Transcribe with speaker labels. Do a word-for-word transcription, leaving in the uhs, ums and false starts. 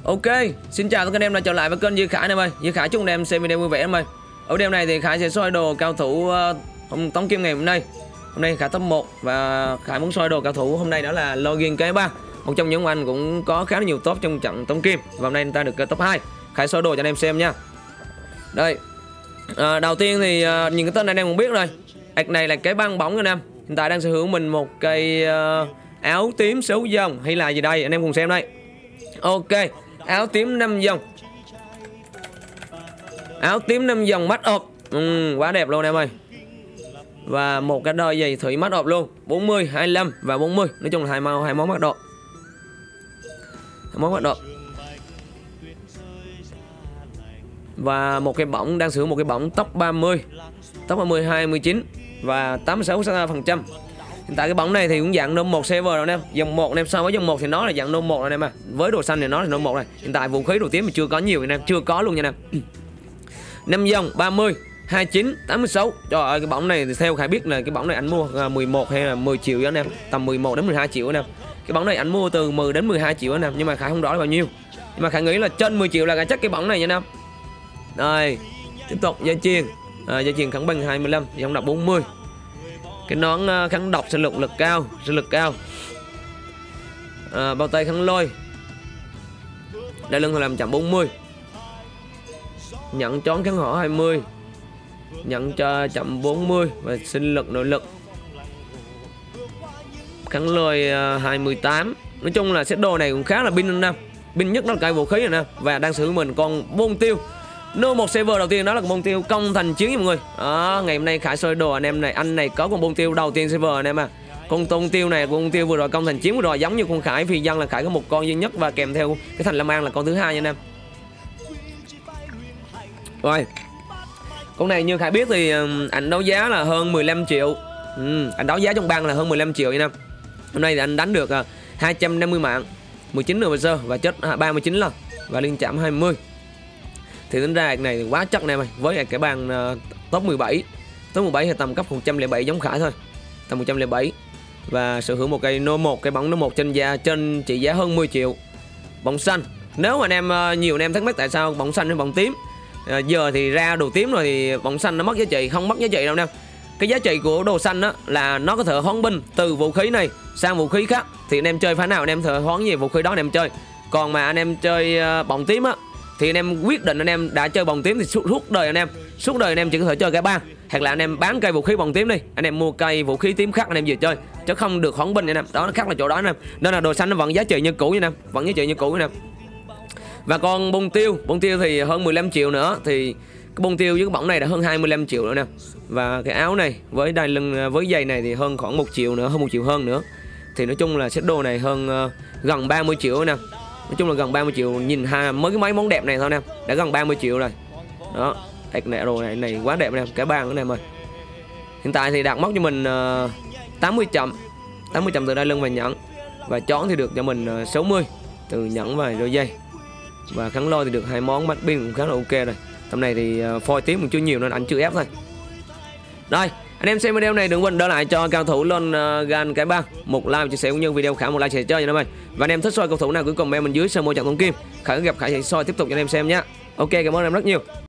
Speaker 1: Ok, xin chào tất cả anh em đã trở lại với kênh Duy Khải em ơi. Duy Khải chúc anh em xem video vui vẻ em ơi. Ở video này thì Khải sẽ soi đồ cao thủ uh, tống kim ngày hôm nay. Hôm nay Khải top một và Khải muốn soi đồ cao thủ hôm nay đó là Login cái ba. Một trong những anh cũng có khá là nhiều top trong trận tống kim và hôm nay anh ta được top hai. Khải soi đồ cho anh em xem nha. Đây. À, đầu tiên thì uh, nhìn cái tên này anh em cũng biết rồi. Ảc này là cái băng bóng anh em. Hiện tại đang sở hữu mình một cây uh, áo tím sáu dòng hay là gì đây, anh em cùng xem đây. Ok, áo tím năm dòng. Áo tím năm dòng mắt ộp. Ừ, quá đẹp luôn em ơi. Và một cái đôi giày thủy mắt ộp luôn, bốn mươi, hai mươi lăm và bốn mươi. Nói chung là hai màu hai món mắt độ. Hai món mắt độ. Và một cái bỏng đang sử dụng một cái bỏng tốc ba mươi. Tốc ba mươi hai mươi chín và tám mươi sáu phần trăm. Hiện tại cái bóng này thì cũng dạng nôm một server rồi anh em. Dòng một anh em so với dòng một thì nó là dạng nôm một rồi anh em à. Với đồ xanh thì nó là nôm một này. Hiện tại vũ khí đồ tím thì chưa có nhiều anh em, chưa có luôn nha anh em. năm dòng ba mươi, hai mươi chín, tám mươi sáu. Trời ơi cái bóng này thì theo Khải biết là cái bóng này anh mua mười một hay là mười triệu anh em, tầm mười một đến mười hai triệu anh em. Cái bóng này anh mua từ mười đến mười hai triệu anh em, nhưng mà Khải không rõ là bao nhiêu. Nhưng mà Khải nghĩ là trên mười triệu là Khải chắc cái bóng này nha anh em. Đây, tiếp tục dây chuyền. À, dây chuyền kháng băng hai mươi lăm, dòng độc bốn mươi. Cái nón kháng độc sinh lực lực cao, sinh lực cao. À, bao tay kháng lôi. Đai lưng làm chậm bốn mươi. Nhận trón kháng hỏa hai mươi. Nhận cho chậm bốn mươi và sinh lực nội lực. Kháng lôi hai mươi tám. Nói chung là set đồ này cũng khá là pin anh em. Pin nhất đó là cây vũ khí nè, và đang sử dụng mình con bôn tiêu. Nô một server đầu tiên đó là con bông tiêu công thành chiến nha mọi người. Đó, ngày hôm nay Khải soi đồ anh em này, anh này có con bông tiêu đầu tiên server anh em à. Con bông tiêu này, con bông tiêu vừa rồi công thành chiến vừa rồi giống như con Khải phi dân là Khải có một con duy nhất và kèm theo cái thành Lam An là con thứ hai nha anh em. Rồi. Con này như Khải biết thì anh đấu giá là hơn mười lăm triệu. Ừ, anh đấu giá trong bang là hơn mười lăm triệu nha anh em. Hôm nay thì anh đánh được hai trăm năm mươi mạng, mười chín nửa sơ và chết ba mươi chín lần và liên chạm hai mươi. Thì tính ra này thì quá chắc nè mày. Với cái bàn uh, top mười bảy. Top mười bảy thì tầm cấp một trăm lẻ bảy giống Khải thôi. Tầm một trăm lẻ bảy. Và sở hữu một cây nô một, cái bóng nô một trên giá trên trị giá hơn mười triệu. Bóng xanh. Nếu mà anh em uh, nhiều anh em thắc mắc tại sao bóng xanh hay bóng tím. Uh, giờ thì ra đồ tím rồi thì bóng xanh nó mất giá trị, không mất giá trị đâu nè. Cái giá trị của đồ xanh đó là nó có thể hoán binh từ vũ khí này sang vũ khí khác. Thì anh em chơi phá nào anh em thể hoán gì vũ khí đó anh em chơi. Còn mà anh em chơi uh, bóng tím á thì anh em quyết định anh em đã chơi bóng tím thì suốt, suốt đời anh em suốt đời anh em chỉ có thể chơi cái ba, hoặc là anh em bán cây vũ khí bóng tím đi, anh em mua cây vũ khí tím khác anh em về chơi chứ không được hoán binh anh em. Đó nó khác là chỗ đó anh em, nên là đồ xanh nó vẫn giá trị như cũ nha anh em, vẫn giá trị như cũ anh em. Và con bông tiêu bông tiêu thì hơn mười lăm triệu nữa, thì cái bông tiêu với cái bóng này đã hơn hai mươi lăm triệu nữa nè. Và cái áo này với đai lưng với giày này thì hơn khoảng một triệu nữa, hơn một triệu hơn nữa. Thì nói chung là set đồ này hơn uh, gần ba mươi triệu nè. Nói chung là gần ba mươi triệu, nhìn ha mới cái mấy món đẹp này thôi nè, đã gần ba mươi triệu rồi. Đó, ạc nè đồ này này quá đẹp nè, cả bàn nữa nè ơi. Hiện tại thì đạt mốc cho mình uh, tám mươi chậm, tám mươi chậm từ đai lưng và nhẫn. Và chón thì được cho mình uh, sáu mươi từ nhẫn và đôi dây. Và kháng lôi thì được hai món, mắt pin cũng khá là ok rồi. Tầm này thì uh, phôi tím cũng chưa nhiều nên anh chưa ép thôi. Rồi, anh em xem video này đừng quên đỡ lại cho cao thủ lên uh, gan cái ba một like, chia sẻ cũng như video Khải một like sẽ chơi cho anh em ơi. Và anh em thích soi cầu thủ nào cứ comment bên dưới sơ mô trận thông kim, Khải gặp Khải sẽ soi tiếp tục cho anh em xem nhé. Ok, cảm ơn anh em rất nhiều.